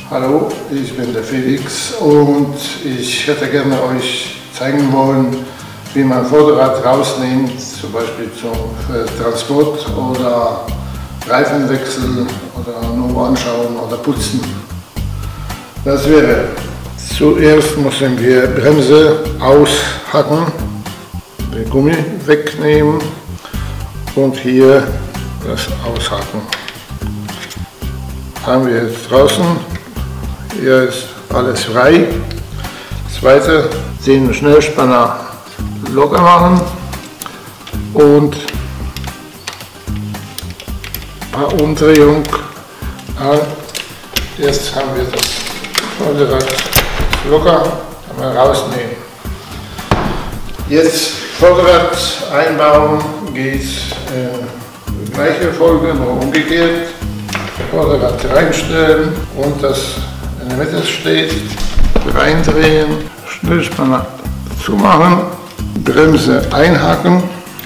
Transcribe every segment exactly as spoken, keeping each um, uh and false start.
Hallo, ich bin der Felix und ich hätte gerne euch zeigen wollen, wie man Vorderrad rausnimmt, zum Beispiel zum Transport oder Reifenwechsel oder nur anschauen oder putzen. Das wäre, zuerst müssen wir Bremse aushacken, den Gummi wegnehmen und hier das aushaken. Haben wir jetzt draußen. Hier ist alles frei. Zweite, den Schnellspanner locker machen und ein paar Umdrehungen. Jetzt haben wir das Vorderrad locker, kann man rausnehmen. Jetzt Vorderrad einbauen geht in die gleiche Folge, nur umgekehrt. Vorderrad reinstellen und das in der Mitte steht, reindrehen, Schnellspanner zumachen, Bremse einhaken,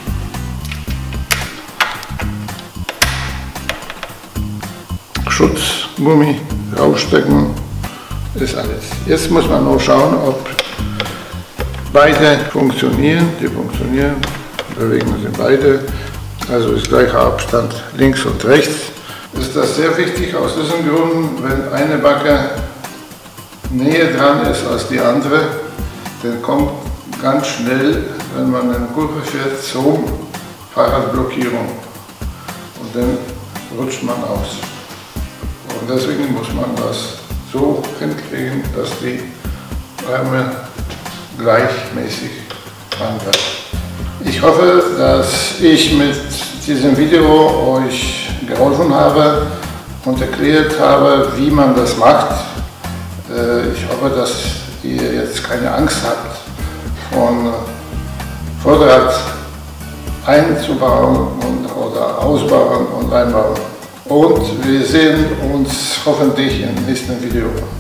Schutzgummi rausstecken, ist alles. Jetzt muss man nur schauen, ob beide funktionieren, die funktionieren, bewegen sie beide, also ist gleicher Abstand links und rechts. Ist das sehr wichtig aus diesem Grund, wenn eine Backe näher dran ist als die andere, dann kommt ganz schnell, wenn man eine Kurve fährt, so Fahrradblockierung und dann rutscht man aus. Und deswegen muss man das so hinkriegen, dass die Arme gleichmäßig anbleiben. Ich hoffe, dass ich mit diesem Video euch geholfen habe und erklärt habe, wie man das macht. Ich hoffe, dass ihr jetzt keine Angst habt, von Vorderrad einzubauen und, oder ausbauen und einbauen. Und wir sehen uns hoffentlich im nächsten Video.